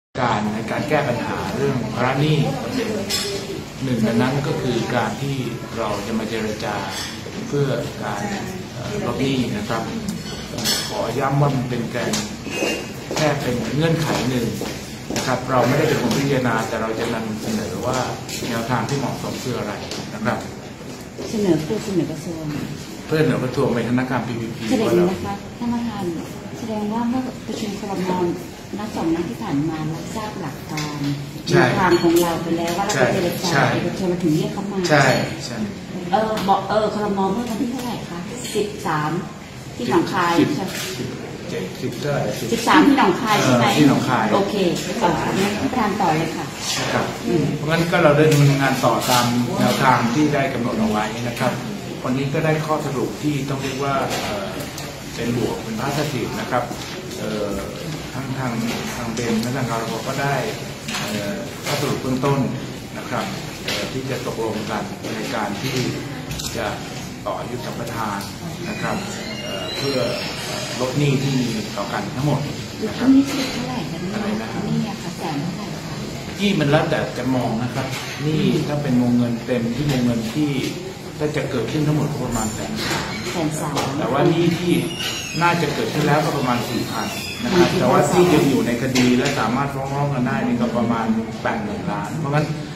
การในการแก้ปัญหาเรื่องภาระหนี้หนึ่งในนั้นก็คือการที่เราจะมาเจรจาเพื่อการลดหนี้นะครับขอย้ำว่ามันเป็นการแค่เป็นเงื่อนไขหนึ่งนะครับเราไม่ได้เป็นคนพิจารณาแต่เราจะนำเสนอว่าแนวทางที่เหมาะสมคืออะไรนะครับเสนอเพื่อเสนอกระทรวงเพื่อเสนอกระทรวงไปคณะกรรมการ PPP แสดงนะคะท่านประธานแสดงว่าเมื่อประชุมครม.นัด2 นัดที่ผ่านมารับทราบหลักการแนวทางของเราไปแล้วว่าเราจะเจรจาเอกชนมาถึงเรียกเขามาใช่บอกครม.เมื่อวันที่เท่าไหร่คะ13ที่หนองคายใช่13ที่หนองคายใช่ไหมที่หนองคายโอเคงั้นท่านประธานต่อเลยค่ะครับเพราะงั้นก็เราเดินงานต่อตามแนวทางที่ได้กำหนดเอาไว้นะครับวันนี้ก็ได้ข้อสรุปที่ต้องเรียกว่าเป็นบวกเป็นพาสซีฟนะครับทั้งทางเบนและทางเราก็ได้ข้อสรุปเบื้องต้นนะครับที่จะตกลงกันในการที่จะต่ออายุสัมปทานนะครับเพื่อลดหนี้ที่มีต่อกันทั้งหมดนะครับนี่คือเท่าไหร่กันนี่ค่ะแสนเท่าไหร่คะที่มันแล้วแต่จะมองนะครับนี่ถ้าเป็นวงเงินเต็มที่วงเงินที่ถ้าจะเกิดขึ้นทั้งหมดประมาณ130,000แต่ว่านี่ที่น่าจะเกิดขึ้นแล้วก็ประมาณ4,000นะครับแต่ว่าที่ยังอยู่ในคดีและสามารถฟ้องร้องกันได้นี่ก็ประมาณ80,000 ล้านเพราะงั้น